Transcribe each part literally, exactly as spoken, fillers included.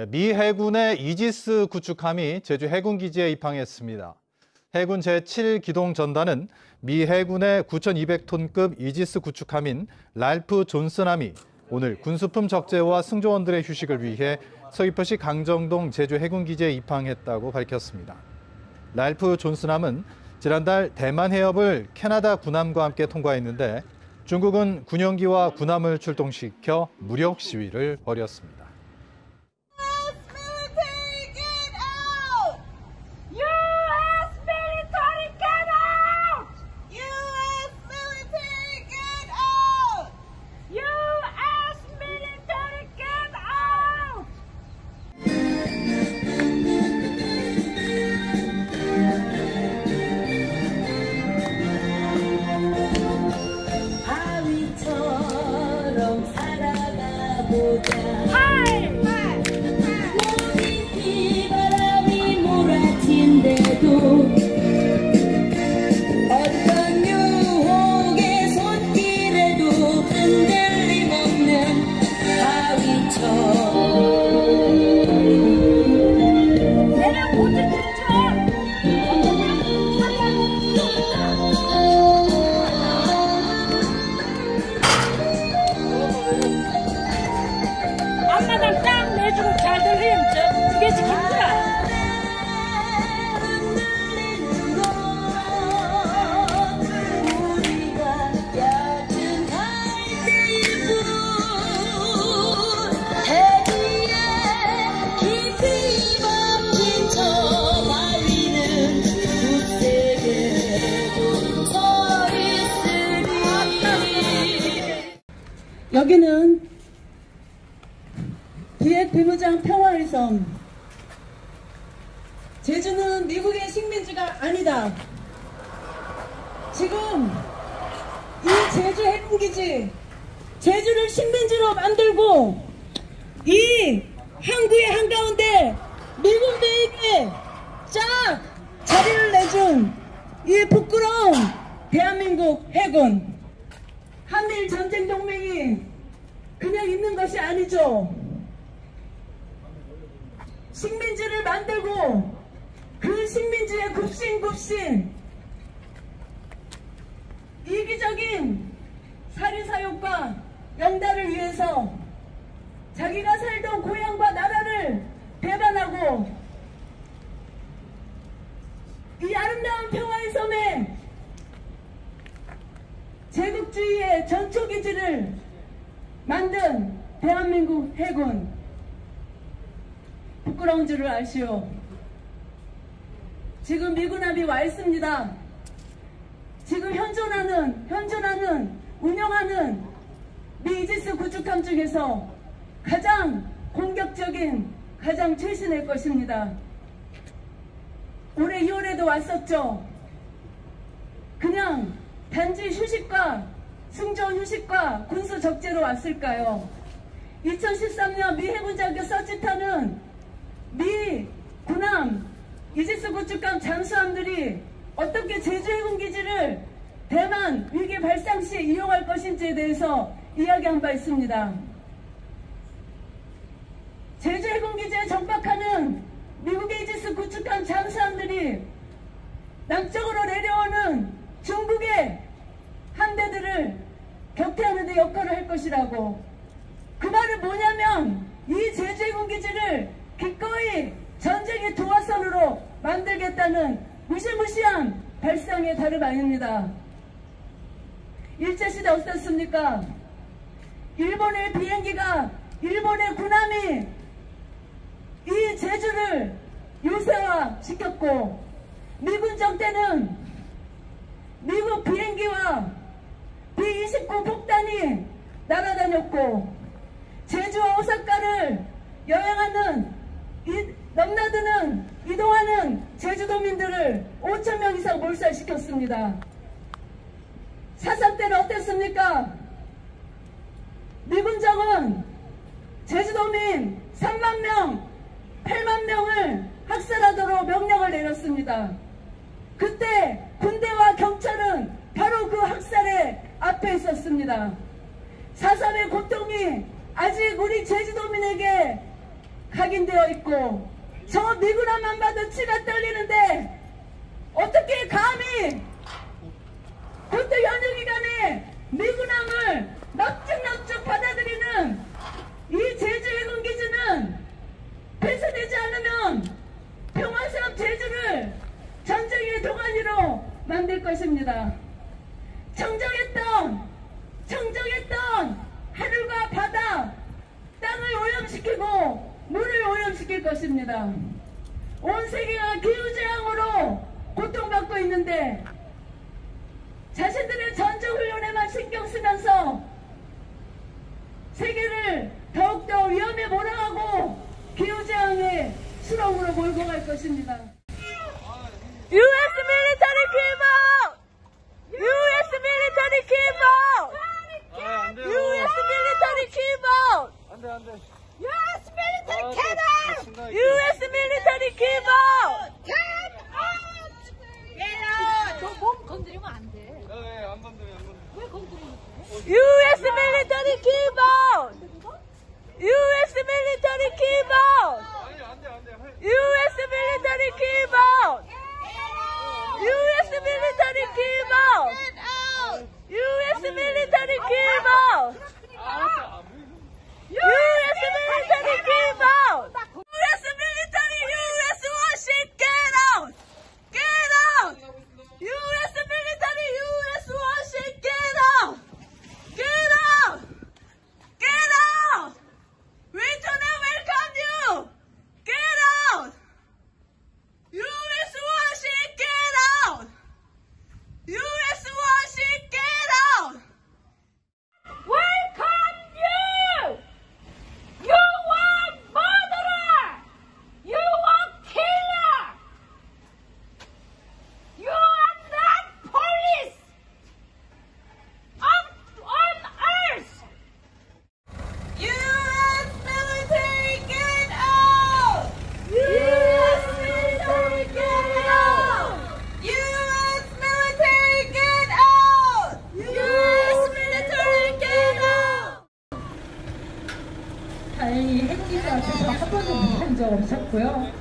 미 해군의 이지스 구축함이 제주 해군기지에 입항했습니다. 해군 제칠 기동전단은 미 해군의 구천이백 톤급 이지스 구축함인 랄프 존슨함이 오늘 군수품 적재와 승조원들의 휴식을 위해 서귀포시 강정동 제주 해군기지에 입항했다고 밝혔습니다. 랄프 존슨함은 지난달 대만 해협을 캐나다 군함과 함께 통과했는데 중국은 군용기와 군함을 출동시켜 무력 시위를 벌였습니다. 몸이 비바람이 몰아친데도 어떤 유혹의 손길에도 흔들림 없는 바위처럼 내가 모두 앞마당 딱 내주고 잘 들림 저 그게 지킨다. 여기는 기획 비무장 평화의 섬. 제주는 미국의 식민지가 아니다. 지금 이 제주 해군기지, 제주를 식민지로 만들고 이 항구의 한가운데 미군대에게 쫙 자리를 내준 이 부끄러운 대한민국 해군. 한미일 전쟁 동맹이 그냥 있는 것이 아니죠. 식민지를 만들고 그 식민지의 굽신굽신 이기적인 살인사욕과 영달을 위해서 자기가 살던 고향과 나라를 배반하고 이 아름다운 평화의 섬에 제국주의의 전초기지를 만든 대한민국 해군. 부끄러운 줄을 아시오. 지금 미군함이 와 있습니다. 지금 현존하는, 현존하는, 운영하는 미 이지스 구축함 중에서 가장 공격적인, 가장 최신의 것입니다. 올해 이월에도 왔었죠. 그냥 단지 휴식과 승조 휴식과 군수 적재로 왔을까요? 이천십삼 년 미 해군 자격 서치탄은 미 군함 이지스 구축함 잠수함들이 어떻게 제주 해군기지를 대만 위기 발생 시 이용할 것인지에 대해서 이야기한 바 있습니다. 제주 해군기지에 정박하는 미국의 이지스 구축함 잠수함들이 남쪽으로 내려오는 중국의 함대들을 격퇴하는 데 역할을 할 것이라고. 그 말은 뭐냐면 이 제주 해군기지를 기꺼이 전쟁의 도화선으로 만들겠다는 무시무시한 발상의 다름 아닙니다. 일제시대 어떻습니까? 일본의 비행기가, 일본의 군함이 이 제주를 요새화시켰고, 미군정 때는 미국 비행기와 비 이십구 폭탄이 날아다녔고, 제주와 오사카를 여행하는, 이, 넘나드는, 이동하는 제주도민들을 오천 명 이상 몰살시켰습니다. 사삼 때는 어땠습니까? 미군정은 제주도민 삼만 명, 팔만 명을 학살하도록 명령을 내렸습니다. 그때 군대와 경찰은 바로 그 학살의 앞에 있었습니다. 사삼의 고통이 아직 우리 제주도민에게 각인되어 있고 저 미군함만 봐도 치가 떨리는데 어떻게 감히 그것도 연휴 기간에 미군함을 납죽납죽 받아들이는 이 제주 해군기지는 폐쇄되지 않으면 평화스럽 제주를 전쟁의 도가니로 만들 것입니다. 청정했던 청정했던 하늘과 바다, 땅을 오염시키고 물을 오염시킬 것입니다. 온 세계가 기후재앙으로 고통받고 있는데 자신들의 전투훈련에만 신경 쓰면서 세계를 더욱더 위험에 몰아가고 기후재앙의 수렁으로 몰고 갈 것입니다. U S military keep out! U S military keep out! 아, 안 돼요. U S military keep out! 안 돼, 안 돼. U S military 아, get 저- out! 저 신나게 U S military keep out! Get out! Get out! 너 몸 건드리면 안 돼. 네, 네, 안 건드려, 안 건드려. 왜 건드리는 거야? U S military keep out! U S military keep out! 아니, 안 돼, 안 돼. 할- U S military keep out! U S military keep out! U S military keep out! 알았어. 아, 뭐, U S military keep out! U S military U S warship get out! Get out! U S military U S warship get out! Get out! Get out! We do not welcome you! Get out! U S warship get out! U S warship get out! Welcome you! You are murderer! You are killer! You are not police of, on earth! U S military get out! U S military get out! U S military get out! U S military get out! 다행히 핵기지 앞에서 한 번도 못한 적 없었고요.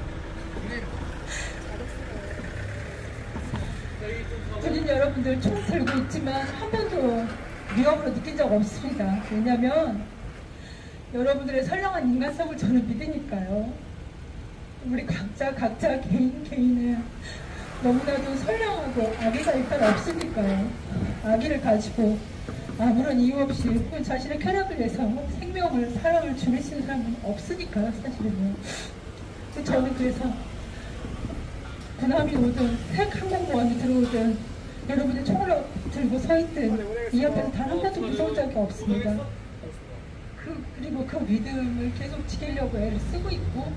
군인 여러분들 총 들고 있지만 한 번도 위협으로 느낀 적 없습니다. 왜냐면 여러분들의 선량한 인간성을 저는 믿으니까요. 우리 각자 각자 개인 개인의 너무나도 선량하고 악의가 일단 없으니까요. 악의를 가지고 아무런 이유 없이 혹은 자신의 쾌락을 위해서 생명을, 사람을 죽이시는 사람은 없으니까요, 사실은요. 근데 저는 그래서 군함이 오든 핵 항공모함이 들어오든 여러분이 총을 들고 서 있든 이 앞에서 단 한 번도 무서운 적이 없습니다. 그, 그리고 그 믿음을 계속 지키려고 애를 쓰고 있고,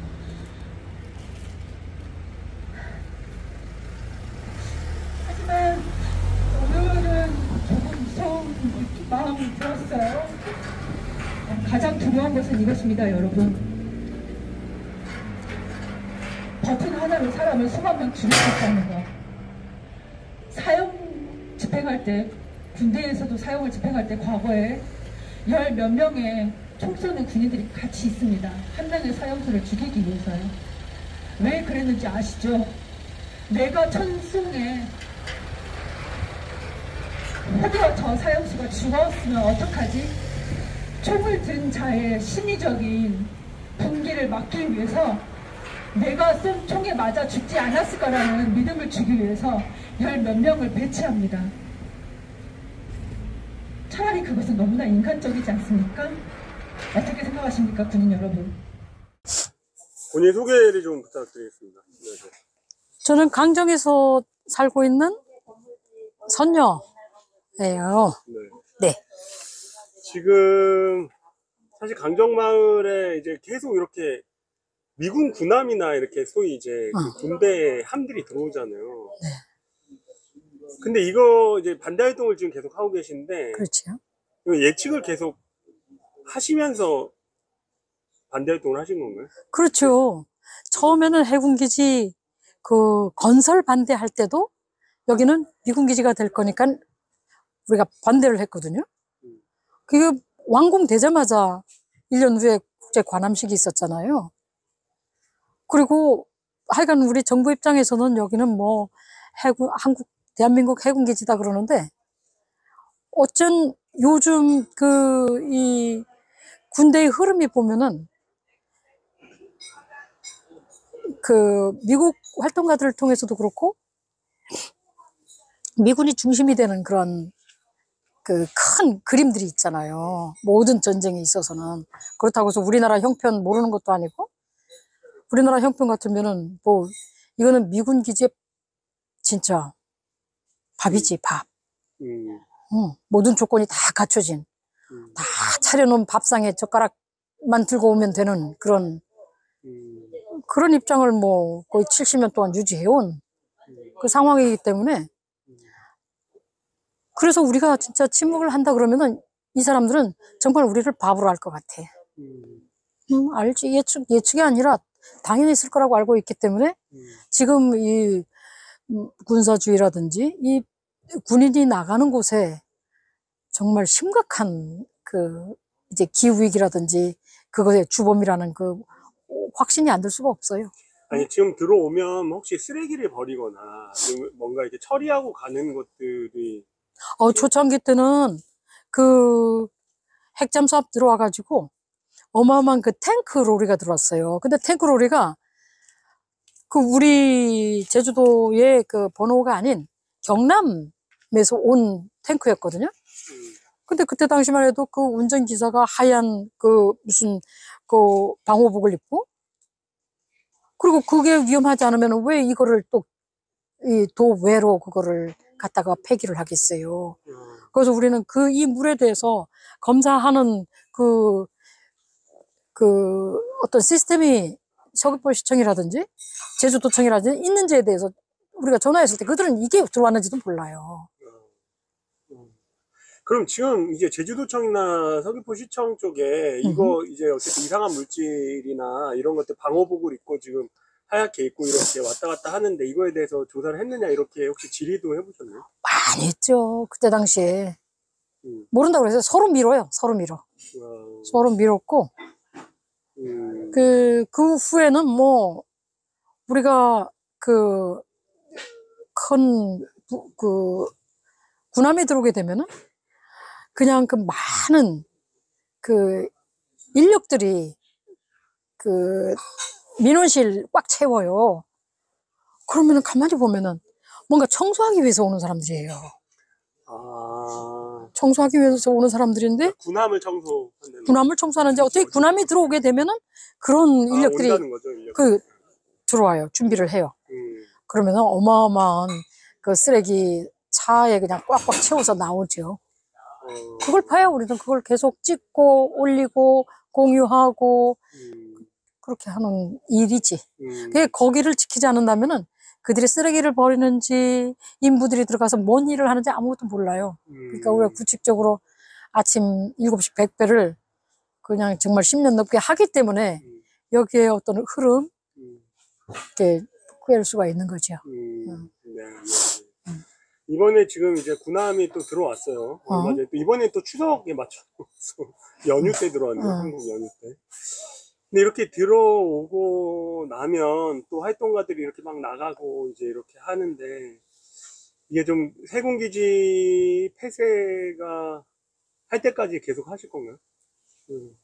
하지만 오늘은 조금 무서운 마음이 들었어요. 가장 두려운 것은 이것입니다, 여러분. 버튼 하나로 사람을 수만 명 죽일 수 있다는 거. 사형 집행할 때, 군대에서도 사형을 집행할 때 과거에 열 몇 명의 총 쏘는 군인들이 같이 있습니다. 한 명의 사형수를 죽이기 위해서요. 왜 그랬는지 아시죠? 내가 천송에 혹여 저 사형수가 죽었으면 어떡하지? 총을 든 자의 심리적인 분기를 막기 위해서 내가 쏜 총에 맞아 죽지 않았을 거라는 믿음을 주기 위해서 열 몇 명을 배치합니다. 차라리 그것은 너무나 인간적이지 않습니까? 어떻게 생각하십니까, 군인 여러분? 본인 소개를 좀 부탁드리겠습니다. 네, 저는 강정에서 살고 있는 선녀예요. 네. 네. 지금 사실 강정마을에 이제 계속 이렇게 미군 군함이나 이렇게 소위 이제 그 어. 군대 함들이 들어오잖아요. 근데 이거 이제 반대 활동을 지금 계속 하고 계신데 그렇죠. 이거 예측을 계속 하시면서 반대 활동을 하신 건가요? 그렇죠. 처음에는 해군기지 그 건설 반대할 때도 여기는 미군기지가 될 거니까 우리가 반대를 했거든요. 그게 완공되자마자 일 년 후에 국제 관함식이 있었잖아요. 그리고 하여간 우리 정부 입장에서는 여기는 뭐 해군, 한국, 대한민국 해군기지다 그러는데 어쩐 요즘 그, 이 군대의 흐름이 보면은 그 미국 활동가들을 통해서도 그렇고 미군이 중심이 되는 그런 그 큰 그림들이 있잖아요. 모든 전쟁에 있어서는. 그렇다고 해서 우리나라 형편 모르는 것도 아니고 우리나라 형편 같으면은 뭐 이거는 미군 기지의 진짜 밥이지 밥. 음, 응, 모든 조건이 다 갖춰진 음, 다 차려놓은 밥상에 젓가락만 들고 오면 되는 그런 음, 그런 입장을 뭐 거의 칠십 년 동안 유지해온 그 상황이기 때문에 그래서 우리가 진짜 침묵을 한다 그러면은 이 사람들은 정말 우리를 바보로 할 것 같아. 음, 음, 알지. 예측, 예측이 아니라 당연히 있을 거라고 알고 있기 때문에 음, 지금 이 음, 군사주의라든지 이 군인이 나가는 곳에 정말 심각한 그 이제 기후위기라든지 그것의 주범이라는 그 확신이 안 들 수가 없어요. 아니, 지금 들어오면 혹시 쓰레기를 버리거나 좀 뭔가 이렇게 처리하고 가는 것들이 어, 초창기 때는 그 핵잠수 앞 들어와가지고 어마어마한 그 탱크 로리가 들어왔어요. 근데 탱크 로리가 그 우리 제주도의 그 번호가 아닌 경남에서 온 탱크였거든요. 근데 그때 당시만 해도 그 운전기사가 하얀 그 무슨 그 방호복을 입고 그리고 그게 위험하지 않으면 왜 이거를 또 이 도외로 그거를 갖다가 폐기를 하겠어요. 그래서 우리는 그 이 물에 대해서 검사하는 그, 그 어떤 시스템이 서귀포시청이라든지 제주도청이라든지 있는지에 대해서 우리가 전화했을 때 그들은 이게 들어왔는지도 몰라요. 그럼 지금 이제 제주도청이나 서귀포시청 쪽에 이거 이제 어쨌든 이상한 물질이나 이런 것들 방호복을 입고 지금 하얗게 입고 이렇게 왔다 갔다 하는데 이거에 대해서 조사를 했느냐 이렇게 혹시 질의도 해보셨나요? 많이 했죠. 그때 당시에. 음. 모른다고 그래서 서로 밀어요. 서로 밀어. 어, 서로 밀었고 음, 그, 그 후에는 뭐 우리가 그 큰 그 군함에 들어오게 되면은 그냥 그 많은 그 인력들이 그 민원실 꽉 채워요. 그러면은 가만히 보면은 뭔가 청소하기 위해서 오는 사람들이에요. 아, 청소하기 위해서 오는 사람들인데 군함을 청소한다는 군함을 청소하는데 어떻게 군함이 들어오게 되면은 그런 아, 인력들이 온다는 거죠, 인력. 그 들어와요. 준비를 해요. 음, 그러면은 어마어마한 그 쓰레기 차에 그냥 꽉꽉 채워서 나오죠. 어, 그걸 봐야 우리는 그걸 계속 찍고 올리고 공유하고 음, 그렇게 하는 일이지. 음, 그게 거기를 지키지 않는다면은 그들이 쓰레기를 버리는지 인부들이 들어가서 뭔 일을 하는지 아무것도 몰라요. 그러니까 우리가 구칙적으로 아침 일곱 시 백 배를 그냥 정말 십 년 넘게 하기 때문에 여기에 어떤 흐름 음, 이렇게 구할 수가 있는 거죠. 음, 음. 네, 네. 이번에 지금 이제 군함이 또 들어왔어요. 얼마 어? 전에 또 이번에 또 추석에 맞춰서 연휴 때 들어왔네요. 어. 한국 연휴 때. 근데 이렇게 들어오고 나면 또 활동가들이 이렇게 막 나가고 이제 이렇게 하는데 이게 좀 세군기지 폐쇄가 할 때까지 계속 하실 건가요? 음.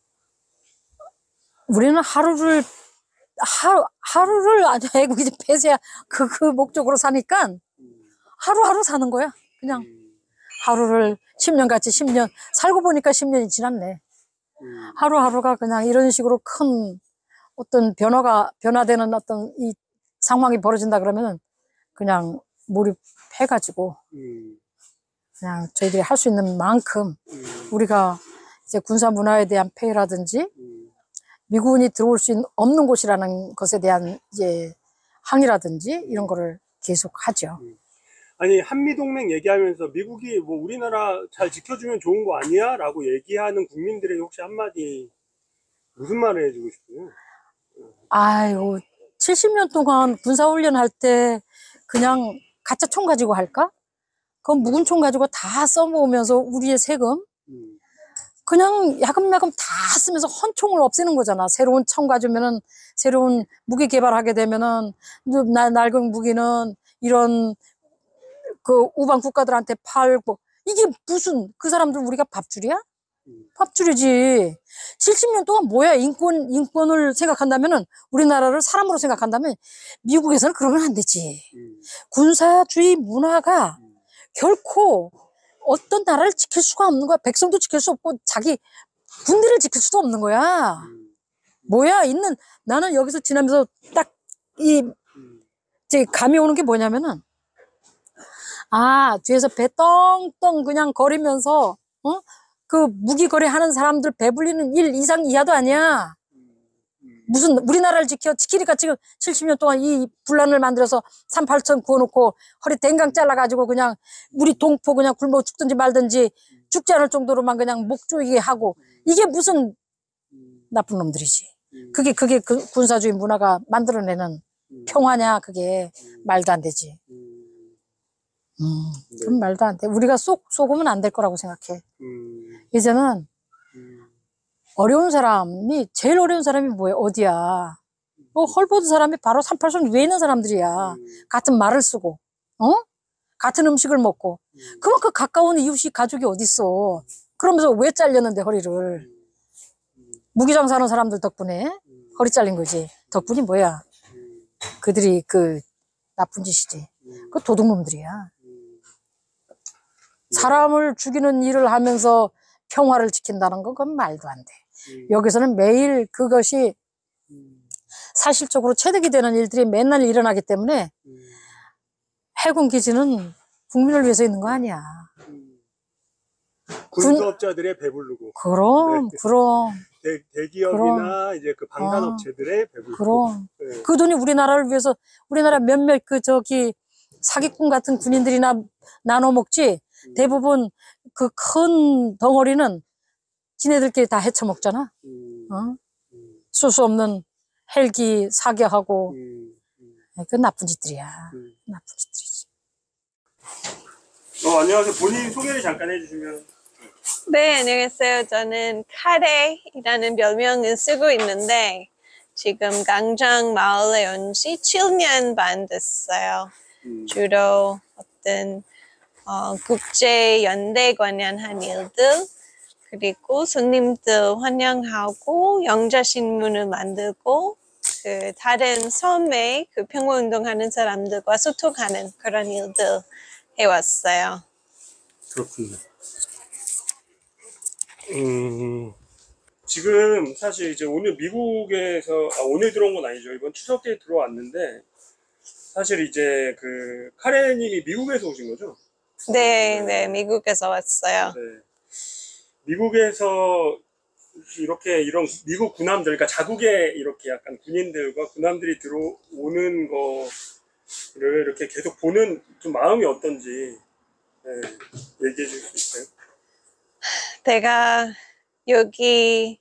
우리는 하루를 하루 하루를 아주 애국이지 폐쇄 그, 그 목적으로 사니까 하루하루 사는 거야. 그냥 음, 하루를 십 년 같이 십 년 살고 보니까 십 년이 지났네. 음, 하루하루가 그냥 이런 식으로 큰 어떤 변화가 변화되는 어떤 이 상황이 벌어진다 그러면은 그냥 몰입해가지고 음, 그냥 저희들이 할 수 있는 만큼 음, 우리가 이제 군사 문화에 대한 폐해라든지 음, 미군이 들어올 수 있는, 없는 곳이라는 것에 대한 이제 항의라든지 이런 거를 계속 하죠. 아니 한미동맹 얘기하면서 미국이 뭐 우리나라 잘 지켜주면 좋은 거 아니야? 라고 얘기하는 국민들에게 혹시 한마디 무슨 말을 해주고 싶어요? 아유, 칠십 년 동안 군사훈련 할 때 그냥 가짜 총 가지고 할까? 그건 묵은 총 가지고 다 써먹으면서 우리의 세금? 음, 그냥 야금야금 다 쓰면서 헌총을 없애는 거잖아. 새로운 총 가지면은, 새로운 무기 개발하게 되면은, 나, 낡은 무기는 이런 그 우방 국가들한테 팔고, 이게 무슨, 그 사람들 우리가 밥줄이야? 밥줄이지. 칠십 년 동안 뭐야? 인권, 인권을 생각한다면은, 우리나라를 사람으로 생각한다면, 미국에서는 그러면 안 되지. 군사주의 문화가 결코 어떤 나라를 지킬 수가 없는 거야. 백성도 지킬 수 없고, 자기 군대를 지킬 수도 없는 거야. 뭐야? 있는, 나는 여기서 지나면서 딱, 이, 이제 감이 오는 게 뭐냐면은, 아, 뒤에서 배 떵떵 그냥 거리면서, 어? 그 무기 거래하는 사람들 배불리는 일 이상 이하도 아니야. 무슨 우리나라를 지켜 지키니까 지금 칠십 년 동안 이 분란을 만들어서 삼팔천 구워놓고 허리 댕강 잘라가지고 그냥 우리 동포 그냥 굶어 죽든지 말든지 죽지 않을 정도로만 그냥 목 조이게 하고 이게 무슨 나쁜 놈들이지. 그게 그게 그 군사주의 문화가 만들어내는 평화냐 그게 말도 안 되지. 음, 그건 말도 안 돼. 우리가 속 속으면 안 될 거라고 생각해. 이제는 어려운 사람이 제일 어려운 사람이 뭐야? 어디야? 뭐 헐보드 사람이 바로 삼팔선 위에 있는 사람들이야. 같은 말을 쓰고, 어? 같은 음식을 먹고 그만큼 가까운 이웃이 가족이 어딨어? 그러면서 왜 잘렸는데 허리를? 무기장사하는 사람들 덕분에 허리 잘린 거지. 덕분이 뭐야? 그들이 그 나쁜 짓이지. 그 도둑놈들이야. 사람을 죽이는 일을 하면서 평화를 지킨다는 건 그건 말도 안 돼. 여기서는 매일 그것이 사실적으로 체득이 되는 일들이 맨날 일어나기 때문에 해군 기지는 국민을 위해서 있는 거 아니야. 군수업자들의 배부르고. 그럼, 네. 그럼. 대, 대기업이나 이제 그 방산업체들의 배부르고. 그럼. 네. 그 돈이 우리나라를 위해서, 우리나라 몇몇 그 저기 사기꾼 같은 군인들이나 나눠 먹지, 대부분 그 큰 덩어리는 지네들끼리 다 헤쳐먹잖아. 음, 어? 음, 쓸 수 없는 헬기 사격하고. 음, 음, 그건 나쁜 짓들이야. 음. 나쁜 짓들이지. 어, 안녕하세요. 본인 소개를 잠깐 해주시면. 네, 안녕하세요. 저는 카레이라는 별명을 쓰고 있는데 지금 강정 마을에 온 지 칠 년 반 됐어요. 음, 주로 어떤 어, 국제 연대 관련한 일들 그리고 손님들 환영하고 영자신문을 만들고 그 다른 섬에 그 평화운동하는 사람들과 소통하는 그런 일들 해왔어요. 그렇군요. 음, 지금 사실 이제 오늘 미국에서, 아, 오늘 들어온 건 아니죠. 이번 추석 때 들어왔는데, 사실 이제 그 카레님이 미국에서 오신 거죠? 네, 네, 미국에서 왔어요. 네. 미국에서 이렇게 이런 미국 군함들, 그러니까 자국의 이렇게 약간 군인들과 군함들이 들어오는 거를 이렇게 계속 보는 좀 마음이 어떤지 네, 얘기해 줄 수 있어요? 제가 여기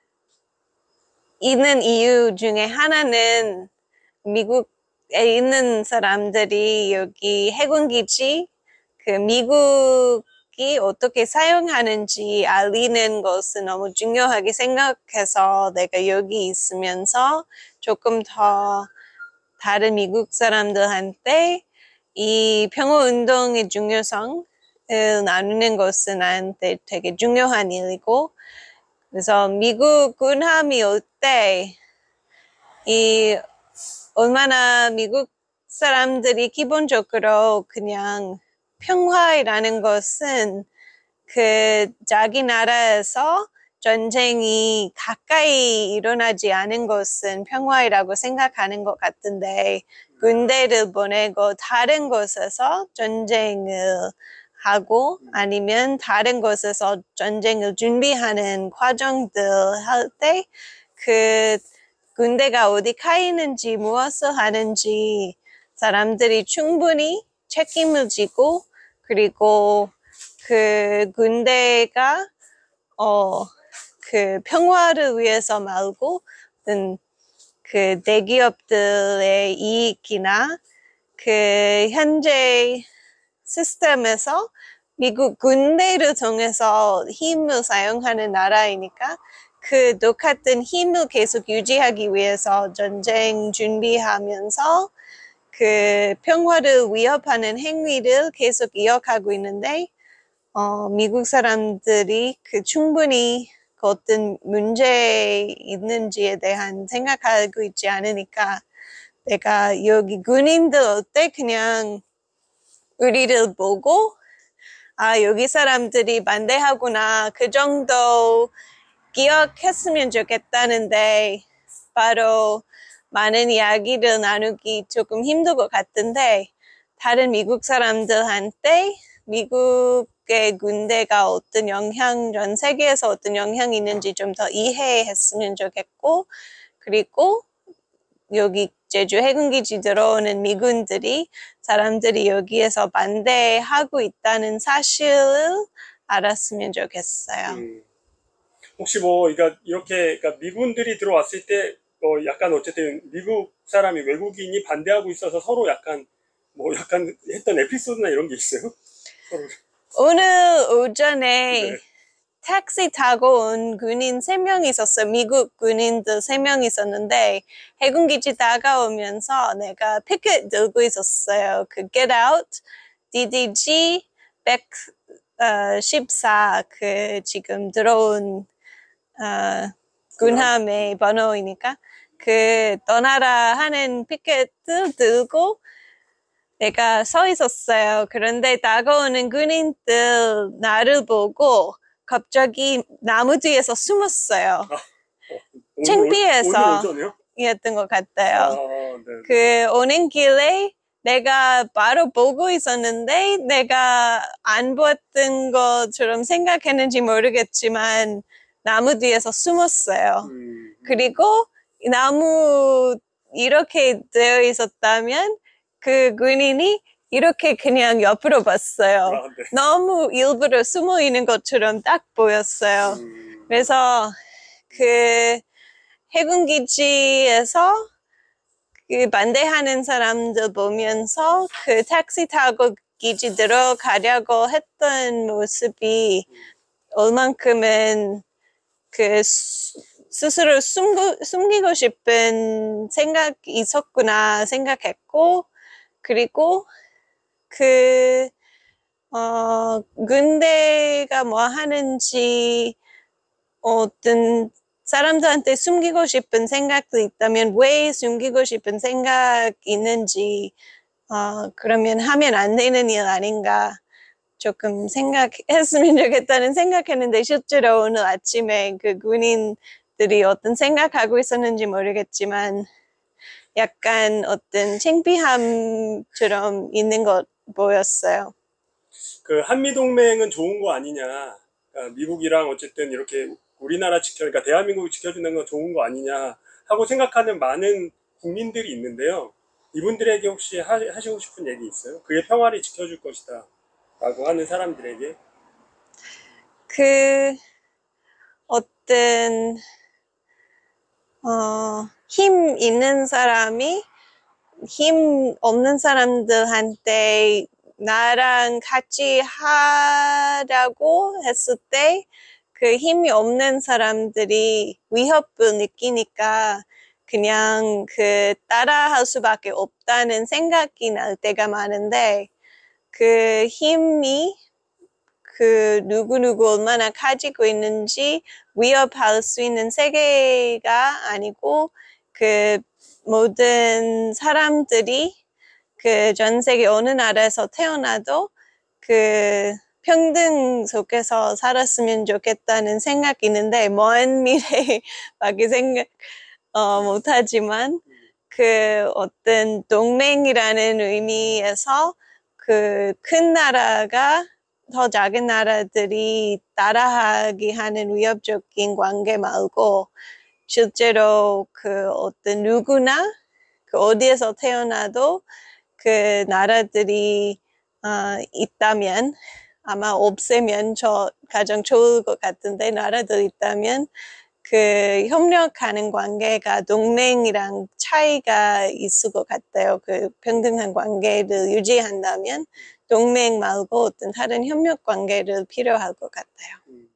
있는 이유 중에 하나는 미국에 있는 사람들이 여기 해군기지, 그 미국이 어떻게 사용하는지 알리는 것을 너무 중요하게 생각해서 내가 여기 있으면서 조금 더 다른 미국 사람들한테 이 평화운동의 중요성을 나누는 것은 나한테 되게 중요한 일이고, 그래서 미국 군함이 올 때 이 얼마나 미국 사람들이 기본적으로 그냥 평화라는 것은 그 자기 나라에서 전쟁이 가까이 일어나지 않은 것은 평화라고 생각하는 것 같은데, 군대를 보내고 다른 곳에서 전쟁을 하고 아니면 다른 곳에서 전쟁을 준비하는 과정들 할 때 그 군대가 어디 가 있는지 무엇을 하는지 사람들이 충분히 책임을 지고, 그리고 그 군대가 어 그 평화를 위해서 말고 어떤 그 대기업들의 이익이나 그 현재 시스템에서 미국 군대를 통해서 힘을 사용하는 나라이니까 그 똑같은 힘을 계속 유지하기 위해서 전쟁 준비하면서 그 평화를 위협하는 행위를 계속 이어가고 있는데 어, 미국 사람들이 그 충분히 그 어떤 문제 있는지에 대한 생각하고 있지 않으니까 내가 여기 군인들 어때 그냥 우리를 보고 아 여기 사람들이 반대하구나 그 정도 기억했으면 좋겠다는데 바로 많은 이야기를 나누기 조금 힘들 것 같은데 다른 미국 사람들한테 미국의 군대가 어떤 영향, 전 세계에서 어떤 영향이 있는지 좀 더 이해했으면 좋겠고 그리고 여기 제주 해군기지 들어오는 미군들이 사람들이 여기에서 반대하고 있다는 사실을 알았으면 좋겠어요. 음. 혹시 뭐, 그러니까 이렇게, 그러니까 미군들이 들어왔을 때, 어, 약간 어쨌든 미국 사람이 외국인이 반대하고 있어서 서로 약간, 뭐 약간 했던 에피소드나 이런 게 있어요? 서로. 오늘 오전에 네. 택시 타고 온 군인 세 명 있었어요. 미국 군인들 세 명 있었는데 해군기지 다가오면서 내가 피켓 들고 있었어요. 그 Get Out 디디지 백십사 그 지금 들어온 어, 군함의 번호이니까 그 떠나라 하는 피켓을 들고 내가 서 있었어요. 그런데 다가오는 군인들 나를 보고 갑자기 나무 뒤에서 숨었어요. 오늘, 창피해서 오늘 오전에요? 이었던 것 같아요. 아, 네. 그 오는 길에 내가 바로 보고 있었는데 내가 안 보았던 것처럼 생각했는지 모르겠지만 나무 뒤에서 숨었어요. 음, 그리고 나무 이렇게 되어 있었다면 그 군인이 이렇게 그냥 옆으로 봤어요. 아, 네. 너무 일부러 숨어 있는 것처럼 딱 보였어요. 음, 그래서 그 해군기지에서 그 반대하는 사람들 보면서 그 택시 타고 기지 들어가려고 했던 모습이 얼만큼은 그 수, 스스로 숨고, 숨기고 싶은 생각이 있었구나 생각했고 그리고 그 어, 군대가 뭐 하는지 어떤 사람들한테 숨기고 싶은 생각도 있다면 왜 숨기고 싶은 생각이 있는지 어, 그러면 하면 안 되는 일 아닌가 조금 생각했으면 좋겠다는 생각했는데 실제로 오늘 아침에 그 군인들이 어떤 생각하고 있었는지 모르겠지만 약간 어떤 창피함처럼 있는 것 보였어요. 그 한미동맹은 좋은 거 아니냐. 그러니까 미국이랑 어쨌든 이렇게 우리나라 지켜, 그러니까 대한민국이 지켜주는 건 좋은 거 아니냐 하고 생각하는 많은 국민들이 있는데요. 이분들에게 혹시 하, 하시고 싶은 얘기 있어요? 그게 평화를 지켜줄 것이다 라고 하는 사람들에게. 그 어떤 어, 힘 있는 사람이 힘 없는 사람들한테 나랑 같이 하라고 했을 때 그 힘이 없는 사람들이 위협을 느끼니까 그냥 그 따라할 수밖에 없다는 생각이 날 때가 많은데 그 힘이 그 누구누구 얼마나 가지고 있는지 위협할 수 있는 세계가 아니고 그 모든 사람들이 그 전 세계 어느 나라에서 태어나도 그 평등 속에서 살았으면 좋겠다는 생각이 있는데 먼 미래밖에 생각 어, 못하지만 그 어떤 동맹이라는 의미에서 그 큰 나라가 더 작은 나라들이 따라하게 하는 위협적인 관계 말고 실제로 그 어떤 누구나 그 어디에서 태어나도 그 나라들이 어, 있다면 아마 없애면 저 가장 좋을 것 같은데 나라들 있다면 그 협력하는 관계가 동맹이랑 차이가 있을 것 같아요. 그 평등한 관계를 유지한다면 동맹 말고 어떤 다른 협력 관계를 필요할 것 같아요. 음.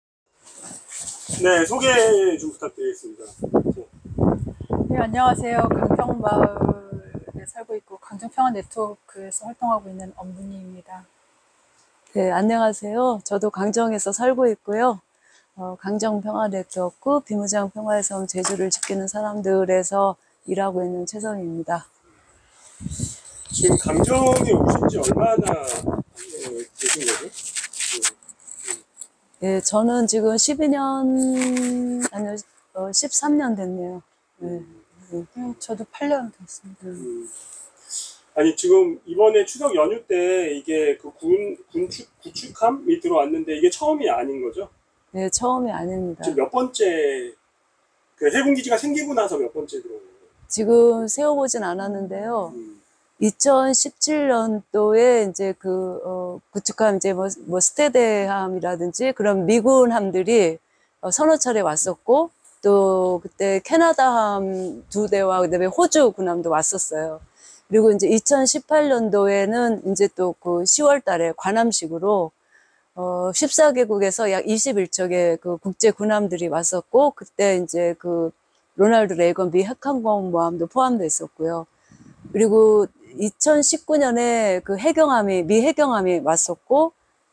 네, 소개 좀 부탁드리겠습니다. 네, 안녕하세요. 강정마을에 살고 있고 강정평화 네트워크에서 활동하고 있는 엄문희입니다. 네, 안녕하세요. 저도 강정에서 살고 있고요. 어, 강정평화 네트워크 비무장 평화의 섬 제주를 지키는 사람들에서 일하고 있는 최선희입니다. 지금 강정에 오신 지 얼마나 어, 되신 거죠? 네, 저는 지금 십이 년, 아니요, 어, 십삼 년 됐네요. 네. 음, 저도 팔 년 됐습니다. 음. 아니 지금 이번에 추석 연휴 때 이게 그 군 군축 구축함이 들어왔는데 이게 처음이 아닌 거죠? 네, 처음이 아닙니다. 지금 몇 번째 그 해군 기지가 생기고 나서 몇 번째 들어온 거예요? 지금 세워보진 않았는데요. 음. 이천십칠 년도에 이제 그, 어, 구축함, 이제 뭐, 뭐, 스테데함이라든지 그런 미군함들이 어, 서너 차례 왔었고, 또 그때 캐나다함 두 대와 그다음에 호주 군함도 왔었어요. 그리고 이제 이천십팔 년도에는 이제 또 그 시월 달에 관함식으로 어, 십사 개국에서 약 이십일 척의 그 국제 군함들이 왔었고, 그때 이제 그 로널드 레이건 미 핵항공모함도 포함되어 있었고요. 그리고 이천십구 년에 그 해경함이, 미 해경함이 왔었고,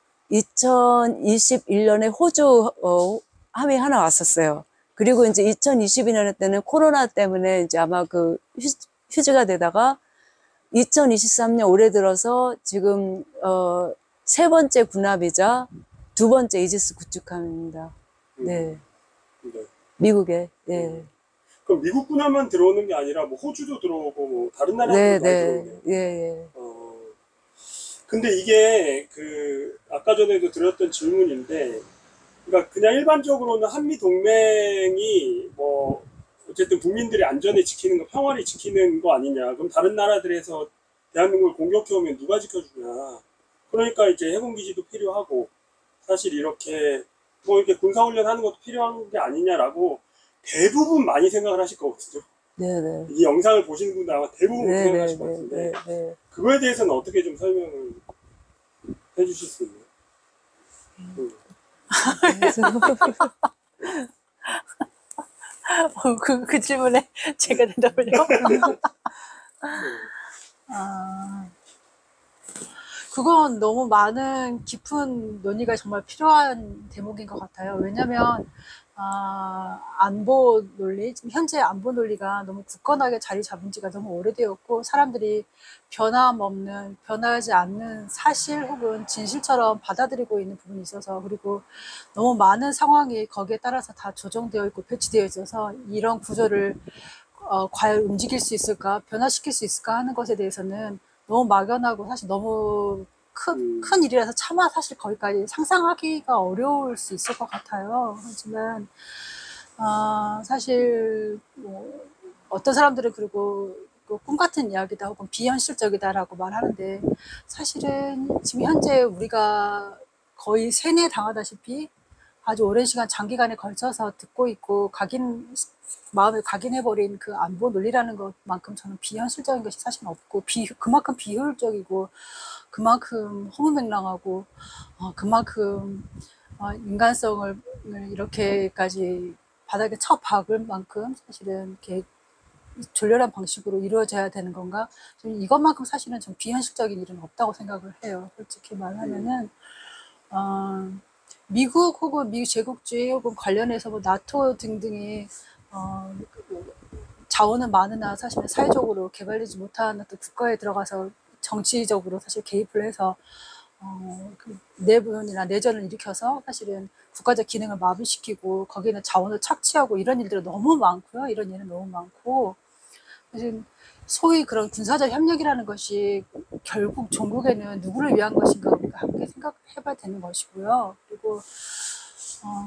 이천이십일 년에 호주, 어, 함이 하나 왔었어요. 그리고 이제 이천이십이 년 때는 코로나 때문에 이제 아마 그 휴, 휴지가 되다가 이천이십삼 년 올해 들어서 지금, 어, 세 번째 군함이자 두 번째 이지스 구축함입니다. 네. 네. 미국에, 네. 그럼 미국 군함만 들어오는 게 아니라 뭐 호주도 들어오고 뭐 다른 나라도 네, 많이 네. 들어오네요. 예, 예. 어, 근데 이게 그 아까 전에도 드렸던 질문인데, 그러니까 그냥 일반적으로는 한미 동맹이 뭐 어쨌든 국민들의 안전을 지키는 거, 평화를 지키는 거 아니냐. 그럼 다른 나라들에서 대한민국을 공격해 오면 누가 지켜주냐. 그러니까 이제 해군 기지도 필요하고 사실 이렇게 뭐 이렇게 군사훈련 하는 것도 필요한 게 아니냐라고 대부분 많이 생각을 하실 거거든요. 네네. 이 영상을 보시는 분들 아마 대부분 그렇게 생각하실 것 같은데, 네네네. 네. 그거에 대해서는 어떻게 좀 설명을 해주실 수 있나요? 음. 어, 그, 그 질문에 제가 대답을요? 아, 그건 너무 많은 깊은 논의가 정말 필요한 대목인 것 같아요. 왜냐면, 아, 안보 논리, 지금 현재 안보 논리가 너무 굳건하게 자리 잡은 지가 너무 오래되었고, 사람들이 변함없는, 변하지 않는 사실 혹은 진실처럼 받아들이고 있는 부분이 있어서, 그리고 너무 많은 상황이 거기에 따라서 다 조정되어 있고 배치되어 있어서 이런 구조를 어, 과연 움직일 수 있을까, 변화시킬 수 있을까 하는 것에 대해서는 너무 막연하고 사실 너무 큰, 큰 일이라서 차마 사실 거기까지 상상하기가 어려울 수 있을 것 같아요. 하지만, 아, 사실, 뭐, 어떤 사람들은 그리고 꿈 같은 이야기다 혹은 비현실적이다라고 말하는데, 사실은 지금 현재 우리가 거의 세뇌 당하다시피 아주 오랜 시간 장기간에 걸쳐서 듣고 있고 각인 마음에 각인해버린 그 안보 논리라는 것만큼 저는 비현실적인 것이 사실 없고 비, 그만큼 비효율적이고 그만큼 허무맹랑하고 어, 그만큼 어, 인간성을 이렇게까지 바닥에 쳐 박을 만큼 사실은 이렇게 졸렬한 방식으로 이루어져야 되는 건가? 이것만큼 사실은 좀 비현실적인 일은 없다고 생각을 해요. 솔직히 말하면은 어, 미국 혹은 미국 제국주의 혹은 관련해서 뭐 나토 등등이 어, 자원은 많으나 사실은 사회적으로 개발되지 못한 어떤 국가에 들어가서 정치적으로 사실 개입을 해서 어, 그 내분이나 내전을 일으켜서 사실은 국가적 기능을 마비시키고 거기는 자원을 착취하고 이런 일들이 너무 많고요. 이런 일은 너무 많고 사실 소위 그런 군사적 협력이라는 것이 결국 종국에는 누구를 위한 것인가 우리가 함께 생각해봐야 되는 것이고요. 그리고 어,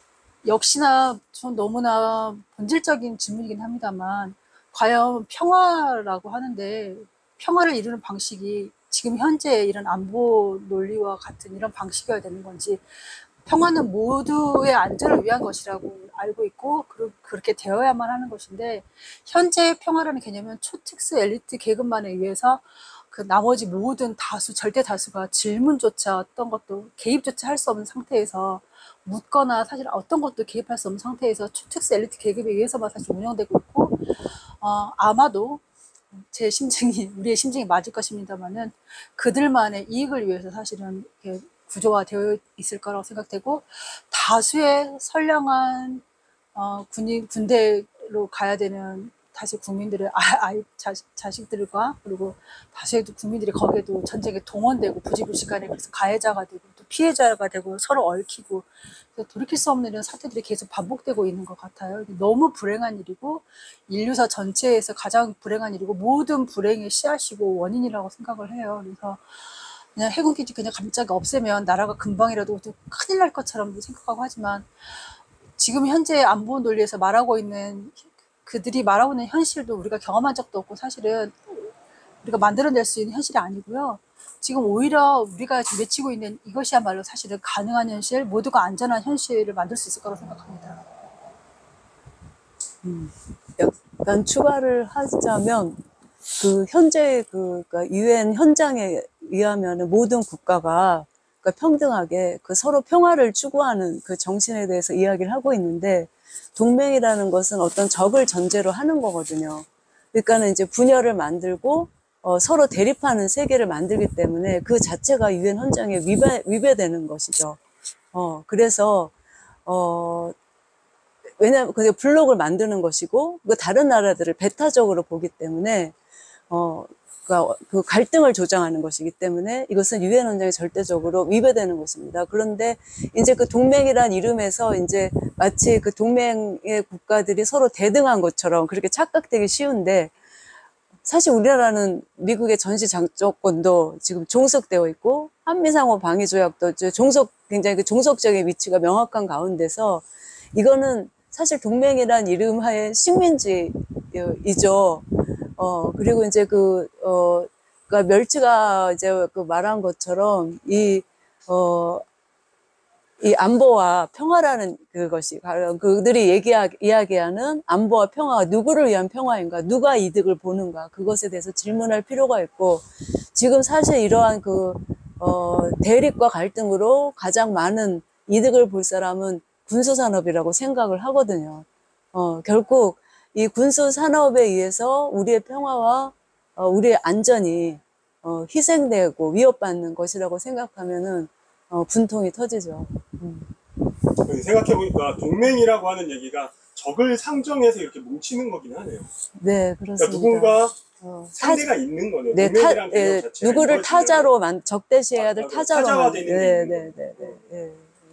역시나 전 너무나 본질적인 질문이긴 합니다만 과연 평화라고 하는데 평화를 이루는 방식이 지금 현재 이런 안보 논리와 같은 이런 방식이어야 되는 건지 평화는 모두의 안전을 위한 것이라고 알고 있고 그렇게 되어야만 하는 것인데 현재 평화라는 개념은 초특수 엘리트 계급만에 의해서 그 나머지 모든 다수, 절대 다수가 질문조차 어떤 것도 개입조차 할 수 없는 상태에서 묻거나 사실 어떤 것도 개입할 수 없는 상태에서 추특수 엘리트 계급에 의해서만 사실 운영되고 있고, 어, 아마도 제 심증이, 우리의 심증이 맞을 것입니다만은 그들만의 이익을 위해서 사실은 이렇게 구조화되어 있을 거라고 생각되고, 다수의 선량한 어, 군인, 군대로 가야 되는 다시 국민들의 아, 아이, 자식, 자식들과 그리고 다수의 국민들이 거기에도 전쟁에 동원되고 부지불식간에 그래서 가해자가 되고 또 피해자가 되고 서로 얽히고 돌이킬 수 없는 이런 사태들이 계속 반복되고 있는 것 같아요. 너무 불행한 일이고 인류사 전체에서 가장 불행한 일이고 모든 불행의 씨앗이고 원인이라고 생각을 해요. 그래서 그냥 해군기지 그냥 갑자기 없애면 나라가 금방이라도 큰일 날 것처럼 생각하고 하지만 지금 현재 안보 논리에서 말하고 있는 그들이 말하고 있는 현실도 우리가 경험한 적도 없고 사실은 우리가 만들어낼 수 있는 현실이 아니고요. 지금 오히려 우리가 지금 외치고 있는 이것이야말로 사실은 가능한 현실, 모두가 안전한 현실을 만들 수 있을 거라고 생각합니다. 음, 약간 추가를 하자면 그 현재 그 유엔 현장에 의하면 모든 국가가 그러니까 평등하게 그 서로 평화를 추구하는 그 정신에 대해서 이야기를 하고 있는데 동맹이라는 것은 어떤 적을 전제로 하는 거거든요. 그러니까는 이제 분열을 만들고 어, 서로 대립하는 세계를 만들기 때문에 그 자체가 유엔 헌장에 위배, 위배되는 것이죠. 어, 그래서 어, 왜냐하면 그게 블록을 만드는 것이고 그 다른 나라들을 배타적으로 보기 때문에 어, 그 갈등을 조장하는 것이기 때문에 이것은 유엔 헌장에 절대적으로 위배되는 것입니다. 그런데 이제 그 동맹이란 이름에서 이제 마치 그 동맹의 국가들이 서로 대등한 것처럼 그렇게 착각되기 쉬운데 사실 우리나라는 미국의 전시 장조건도 지금 종속되어 있고 한미상호 방위조약도 종속 굉장히 그 종속적인 위치가 명확한 가운데서 이거는 사실 동맹이란 이름 하에 식민지이죠. 어, 그리고 이제 그, 어, 그러니까 멸치가 이제 그 말한 것처럼 이, 어, 이 안보와 평화라는 그것이, 그들이 얘기하, 이야기하는 안보와 평화가 누구를 위한 평화인가, 누가 이득을 보는가, 그것에 대해서 질문할 필요가 있고, 지금 사실 이러한 그, 어, 대립과 갈등으로 가장 많은 이득을 볼 사람은 군수산업이라고 생각을 하거든요. 어, 결국, 이 군수 산업에 의해서 우리의 평화와 어, 우리의 안전이 어, 희생되고 위협받는 것이라고 생각하면은 어, 분통이 터지죠. 음. 생각해보니까 동맹이라고 하는 얘기가 적을 상정해서 이렇게 뭉치는 거긴 하네요. 네, 그렇습니다. 그러니까 누군가 어, 상대가 타, 있는 거네요. 네, 동맹이라는 타, 예, 누구를 타자로 만, 적대시해야 될 아, 타자로 타자화되는 만, 네, 네, 네, 네, 네.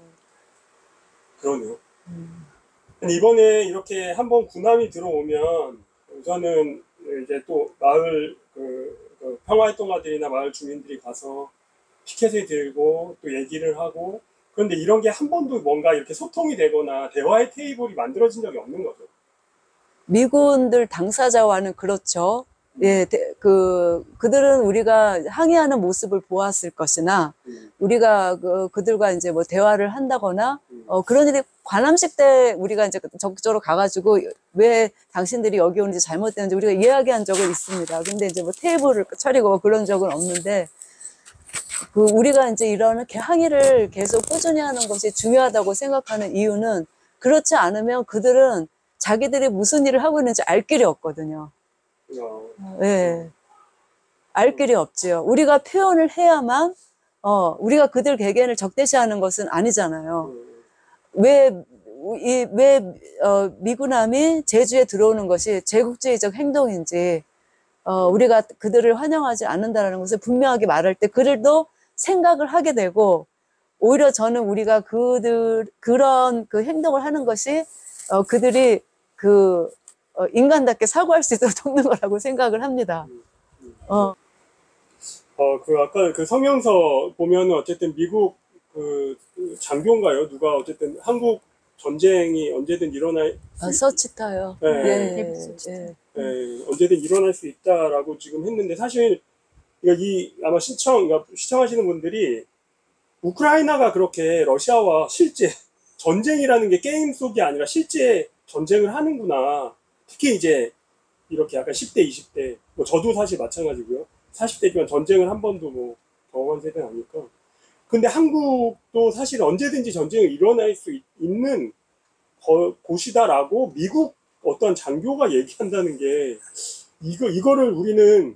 그러네요. 음. 이번에 이렇게 한번 군함이 들어오면 우선은 이제 또 마을 그, 그 평화활동가들이나 마을 주민들이 가서 피켓을 들고 또 얘기를 하고 그런데 이런 게 한 번도 뭔가 이렇게 소통이 되거나 대화의 테이블이 만들어진 적이 없는 거죠. 미군들 당사자와는 그렇죠. 예, 그, 그들은 우리가 항의하는 모습을 보았을 것이나, 음. 우리가 그, 그들과 이제 뭐 대화를 한다거나, 음. 어, 그런 일이 관함식 때 우리가 이제 적극적으로 가가지고 왜 당신들이 여기 오는지 잘못되는지 우리가 이야기한 적은 있습니다. 근데 이제 뭐 테이블을 차리고 그런 적은 없는데, 그, 우리가 이제 이런 항의를 계속 꾸준히 하는 것이 중요하다고 생각하는 이유는 그렇지 않으면 그들은 자기들이 무슨 일을 하고 있는지 알 길이 없거든요. 예. 네. 알 길이 없지요. 우리가 표현을 해야만, 어, 우리가 그들 개개인을 적대시하는 것은 아니잖아요. 왜, 이, 왜, 어, 미군함이 제주에 들어오는 것이 제국주의적 행동인지, 어, 우리가 그들을 환영하지 않는다는 것을 분명하게 말할 때 그들도 생각을 하게 되고, 오히려 저는 우리가 그들, 그런 그 행동을 하는 것이, 어, 그들이 그, 어, 인간답게 사고할 수 있도록 돕는 거라고 생각을 합니다. 어. 어, 그, 아까 그 성명서 보면은 어쨌든 미국 그, 그 장교인가요? 누가 어쨌든 한국 전쟁이 언제든 일어날 수 아, 서치타요. 네. 예, 예. 예, 언제든 일어날 수 있다라고 지금 했는데 사실 이 아마 시청, 시청하시는 분들이 우크라이나가 그렇게 러시아와 실제 전쟁이라는 게 게임 속이 아니라 실제 전쟁을 하는구나. 특히 이제 이렇게 약간 십 대, 이십 대, 뭐 저도 사실 마찬가지고요. 사십 대지만 전쟁을 한 번도 뭐 경험한 세대는 아니까. 근데 한국도 사실 언제든지 전쟁이 일어날 수 있, 있는 거, 곳이다라고 미국 어떤 장교가 얘기한다는 게, 이거, 이거를 우리는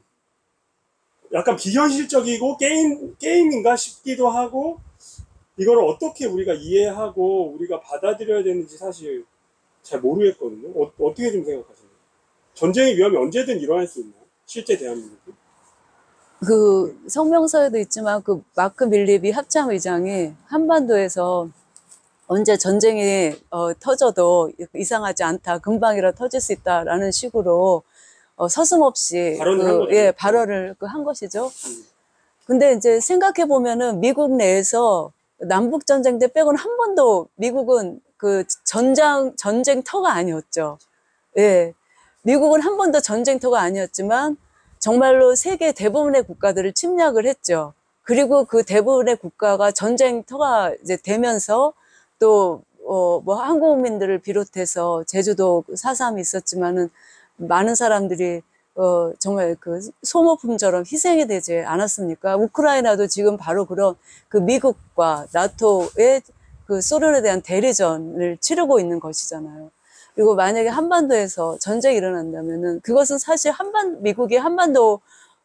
약간 비현실적이고 게임, 게임인가 싶기도 하고, 이거를 어떻게 우리가 이해하고 우리가 받아들여야 되는지 사실 잘 모르겠거든요. 어, 어떻게 좀 생각하세요? 전쟁의 위험이 언제든 일어날 수 있나요? 실제 대한민국이? 그 성명서에도 있지만 그 마크 밀리비 합참 의장이 한반도에서 언제 전쟁이 어, 터져도 이상하지 않다, 금방이라 터질 수 있다라는 식으로 어, 서슴없이 발언을 그, 한 거죠. 예, 발언을 그 한 것이죠. 근데 이제 생각해 보면은 미국 내에서 남북 전쟁 때 빼고는 한 번도 미국은 그 전장 전쟁터가 아니었죠. 예, 미국은 한 번도 전쟁터가 아니었지만 정말로 세계 대부분의 국가들을 침략을 했죠. 그리고 그 대부분의 국가가 전쟁터가 이제 되면서 또, 어, 뭐 한국민들을 비롯해서 제주도 사삼이 있었지만은 많은 사람들이, 어, 정말 그 소모품처럼 희생이 되지 않았습니까? 우크라이나도 지금 바로 그런 그 미국과 나토의 그 소련에 대한 대리전을 치르고 있는 것이잖아요. 그리고 만약에 한반도에서 전쟁이 일어난다면은 그것은 사실 한반, 미국이 한반도,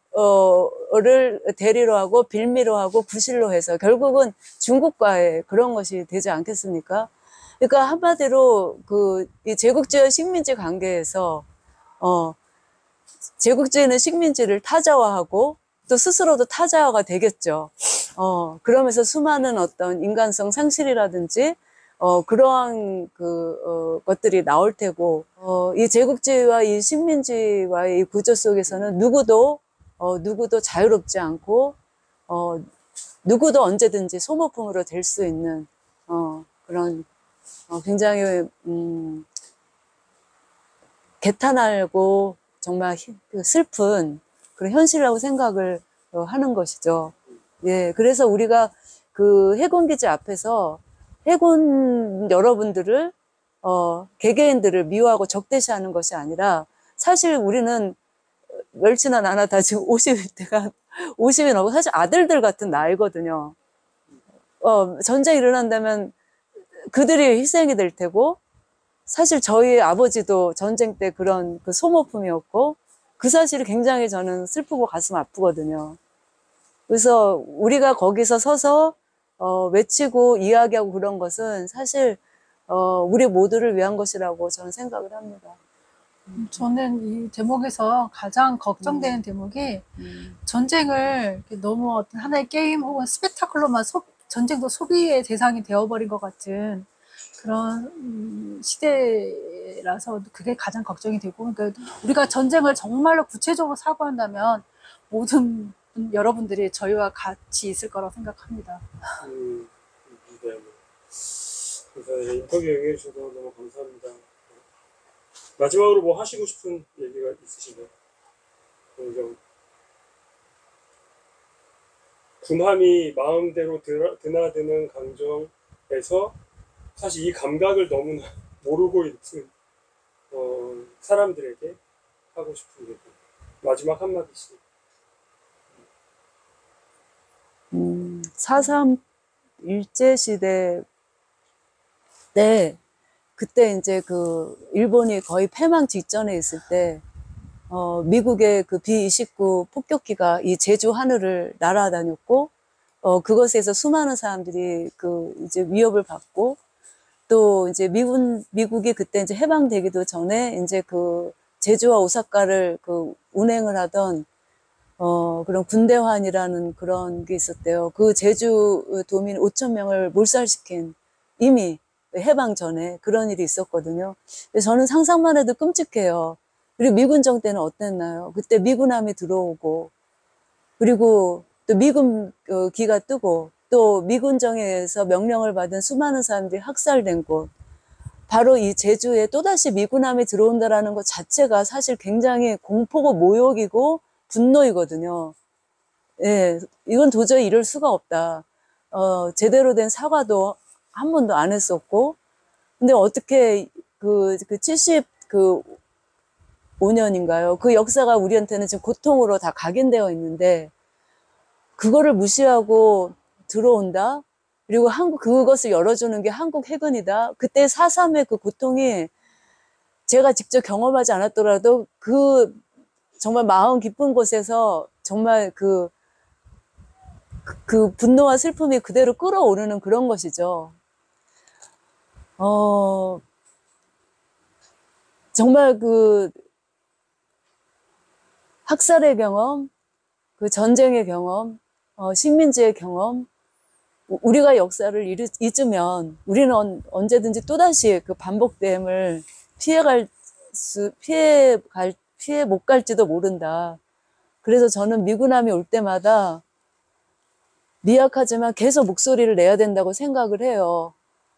어,를 대리로 하고 빌미로 하고 구실로 해서 결국은 중국과의 그런 것이 되지 않겠습니까? 그러니까 한마디로 그, 이 제국주의와 식민지 관계에서, 어, 제국주의는 식민지를 타자화하고 또 스스로도 타자화가 되겠죠. 어, 그러면서 수많은 어떤 인간성 상실이라든지 어, 그러한 그, 어, 것들이 나올 테고, 어, 이 제국주의와 이 식민지와의 이 구조 속에서는 누구도, 어, 누구도 자유롭지 않고, 어, 누구도 언제든지 소모품으로 될 수 있는, 어, 그런, 어, 굉장히, 음, 개탄하고 정말 슬픈 그런 현실이라고 생각을 어, 하는 것이죠. 예, 그래서 우리가 그 해군기지 앞에서 해군 여러분들을, 어, 개개인들을 미워하고 적대시하는 것이 아니라 사실 우리는 멸치나 나나 다 지금 오십 대가, 오십이 넘고 사실 아들들 같은 나이거든요. 어, 전쟁이 일어난다면 그들이 희생이 될 테고, 사실 저희 아버지도 전쟁 때 그런 그 소모품이었고, 그 사실이 굉장히 저는 슬프고 가슴 아프거든요. 그래서 우리가 거기서 서서 어, 외치고 이야기하고 그런 것은 사실 어, 우리 모두를 위한 것이라고 저는 생각을 합니다. 저는 이 대목에서 가장 걱정되는 음. 대목이 음. 전쟁을 이렇게 너무 어떤 하나의 게임 혹은 스펙타클로만 소, 전쟁도 소비의 대상이 되어버린 것 같은 그런 음, 시대라서 그게 가장 걱정이 되고, 그러니까 우리가 전쟁을 정말로 구체적으로 사고한다면 모든 분, 여러분들이 저희와 같이 있을 거라고 생각합니다. 음, 네. 그래서 인터뷰 응해주셔서 너무 감사합니다. 마지막으로 뭐 하시고 싶은 얘기가 있으신가요? 좀 군함이 마음대로 드나, 드나드는 강정에서 사실 이 감각을 너무나 모르고 있는 어, 사람들에게 하고 싶은 얘기. 마지막 한마디씩. 음, 사삼 일제시대 때, 그때 이제 그 일본이 거의 패망 직전에 있을 때, 어, 미국의 그 비 이십구 폭격기가 이 제주 하늘을 날아다녔고, 어, 그것에서 수많은 사람들이 그 이제 위협을 받고, 또 이제 미군, 미국이 그때 이제 해방되기도 전에 이제 그 제주와 오사카를 그 운행을 하던 어, 그런 군대환이라는 그런 게 있었대요. 그 제주 도민 오천 명을 몰살시킨, 이미 해방 전에 그런 일이 있었거든요. 근데 저는 상상만 해도 끔찍해요. 그리고 미군정 때는 어땠나요? 그때 미군함이 들어오고, 그리고 또 미군 기가 뜨고, 또 미군정에 의해서 명령을 받은 수많은 사람들이 학살된 곳, 바로 이 제주에 또다시 미군함이 들어온다라는 것 자체가 사실 굉장히 공포고 모욕이고 분노이거든요. 예, 이건 도저히 이럴 수가 없다. 어, 제대로 된 사과도 한 번도 안 했었고, 근데 어떻게 그, 그 칠십, 그, 년인가요? 그 역사가 우리한테는 지금 고통으로 다 각인되어 있는데 그거를 무시하고 들어온다? 그리고 한국 그것을 열어주는 게 한국 해군이다. 그때 사삼의 그 고통이 제가 직접 경험하지 않았더라도 그 정말 마음 깊은 곳에서 정말 그, 그 분노와 슬픔이 그대로 끌어오르는 그런 것이죠. 어, 정말 그 학살의 경험, 그 전쟁의 경험, 어, 식민지의 경험, 우리가 역사를 잊으면 우리는 언, 언제든지 또다시 그 반복됨을 피해갈 수, 피해갈, 피해 못 갈지도 모른다. 그래서 저는 미군함이 올 때마다 미약하지만 계속 목소리를 내야 된다고 생각을 해요.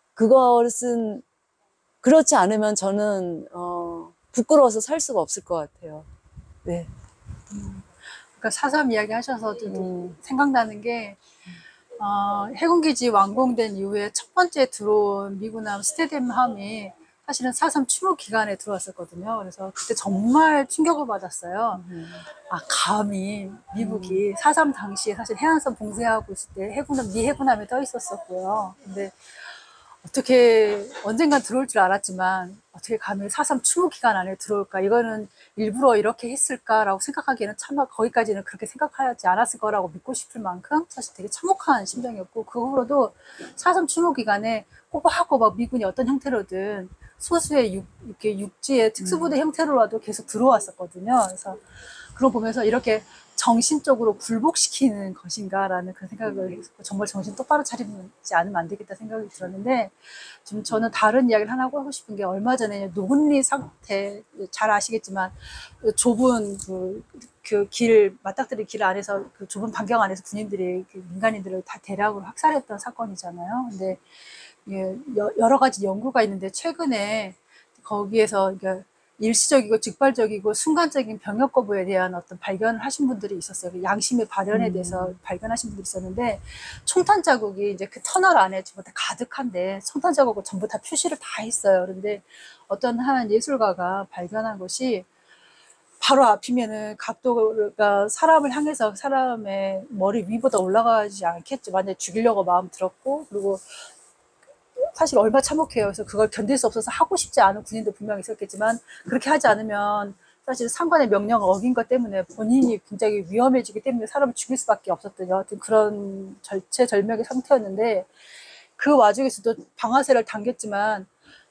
그것은, 그렇지 않으면 저는, 어, 부끄러워서 살 수가 없을 것 같아요. 네. 그러니까 사삼 이야기 하셔서도 음. 생각나는 게 어, 해군기지 완공된 이후에 첫 번째 들어온 미군함 스테덴함이 사실은 사삼 추모 기간에 들어왔었거든요. 그래서 그때 정말 충격을 받았어요. 음. 아, 감히 미국이 사삼 당시에 사실 해안선 봉쇄하고 있을 때 해군함, 미 해군함이 떠 있었었고요. 근데 어떻게 언젠간 들어올 줄 알았지만 어떻게 감히 사삼 추모 기간 안에 들어올까? 이거는 일부러 이렇게 했을까라고 생각하기에는 참 거기까지는 그렇게 생각하지 않았을 거라고 믿고 싶을 만큼 사실 되게 참혹한 심정이었고 그 후로도 사삼 추모 기간에 꼬박꼬박 미군이 어떤 형태로든 소수의 육, 이렇게 육지의 특수부대 음. 형태로라도 계속 들어왔었거든요. 그래서 그걸 보면서 이렇게 정신적으로 굴복시키는 것인가라는 그런 생각을 했었고 정말 정신 똑바로 차리지 않으면 안 되겠다 생각이 들었는데 지금 저는 다른 이야기를 하나 하고 싶은 게 얼마 전에 노근리 상태 잘 아시겠지만 좁은 그, 그 길, 맞닥뜨린 길 안에서 그 좁은 반경 안에서 군인들이 그 민간인들을 다 대량으로 학살했던 사건이잖아요. 근데 예, 여러 가지 연구가 있는데 최근에 거기에서 그러니까 일시적이고 직발적이고 순간적인 병역 거부에 대한 어떤 발견을 하신 분들이 있었어요. 양심의 발현에 대해서 음. 발견하신 분들이 있었는데 총탄 자국이 이제 그 터널 안에 전부 다 가득한데 총탄 자국을 전부 다 표시를 다 했어요. 그런데 어떤 한 예술가가 발견한 것이 바로 앞이면은 각도가 사람을 향해서 사람의 머리 위보다 올라가지 않겠죠. 만약에 죽이려고 마음 들었고 그리고 사실 얼마 참혹해요. 그래서 그걸 견딜 수 없어서 하고 싶지 않은 군인도 분명히 있었겠지만 그렇게 하지 않으면 사실 상관의 명령을 어긴 것 때문에 본인이 굉장히 위험해지기 때문에 사람을 죽일 수밖에 없었던 여하튼 그런 절체절명의 상태였는데 그 와중에서도 방아쇠를 당겼지만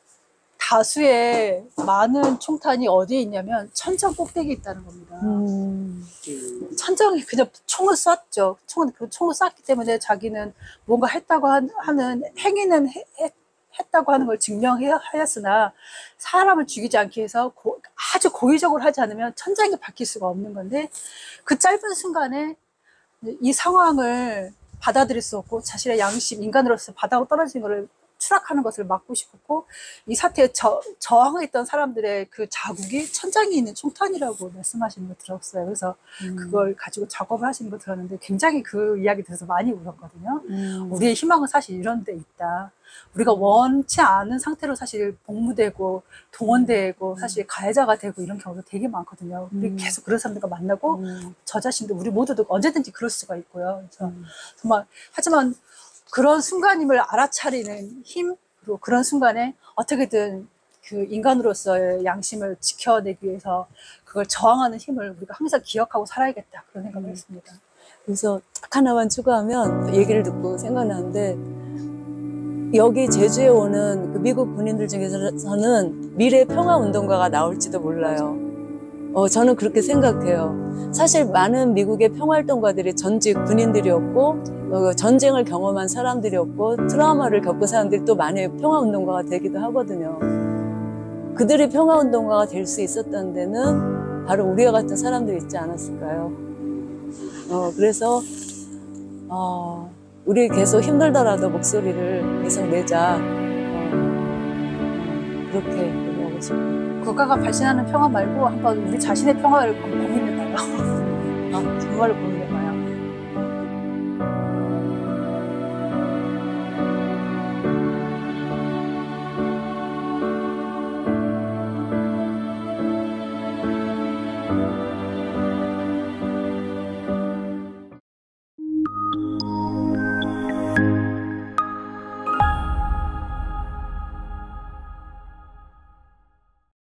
다수의 많은 총탄이 어디에 있냐면 천정 꼭대기에 있다는 겁니다. 음. 천정이 그냥 총을 쐈죠. 총은 그 총을 쐈기 때문에 자기는 뭔가 했다고 하는 행위는 해, 해, 했다고 하는 걸 증명하였으나 사람을 죽이지 않기 위해서 고, 아주 고의적으로 하지 않으면 천장이 바뀔 수가 없는 건데 그 짧은 순간에 이 상황을 받아들일 수 없고 자신의 양심, 인간으로서 바닥으로 떨어진 것을 추락하는 것을 막고 싶었고 이 사태에 저, 저항했던 사람들의 그 자국이 천장에 있는 총탄이라고 말씀하시는 거 들었어요. 그래서 음. 그걸 가지고 작업을 하시는 거 들었는데 굉장히 그 이야기 들어서 많이 울었거든요. 음. 우리의 희망은 사실 이런 데 있다. 우리가 원치 않은 상태로 사실 복무되고 동원되고 사실 가해자가 되고 이런 경우도 되게 많거든요. 우리 음. 계속 그런 사람들과 만나고 음. 저 자신도 우리 모두도 언제든지 그럴 수가 있고요. 그래서 음. 정말 하지만 그런 순간임을 알아차리는 힘, 그리고 그런 순간에 어떻게든 그 인간으로서의 양심을 지켜내기 위해서 그걸 저항하는 힘을 우리가 항상 기억하고 살아야겠다. 그런 생각을 음. 했습니다. 그래서 딱 하나만 추가하면 얘기를 듣고 생각나는데 여기 제주에 오는 그 미국 군인들 중에서는 미래 평화운동가가 나올지도 몰라요. 어, 저는 그렇게 생각해요. 사실 많은 미국의 평화활동가들이 전직 군인들이었고 어, 전쟁을 경험한 사람들이었고 트라우마를 겪은 사람들이 또 많이 평화운동가가 되기도 하거든요. 그들이 평화운동가가 될 수 있었던 데는 바로 우리와 같은 사람들이 있지 않았을까요? 어, 그래서 어, 우리 계속 힘들더라도 목소리를 계속 내자. 어, 그렇게 얘기하고 싶어요. 국가가 발신하는 평화 말고 한번 우리 자신의 평화를 고민해봐요. 아, 정말로 고민해봐요.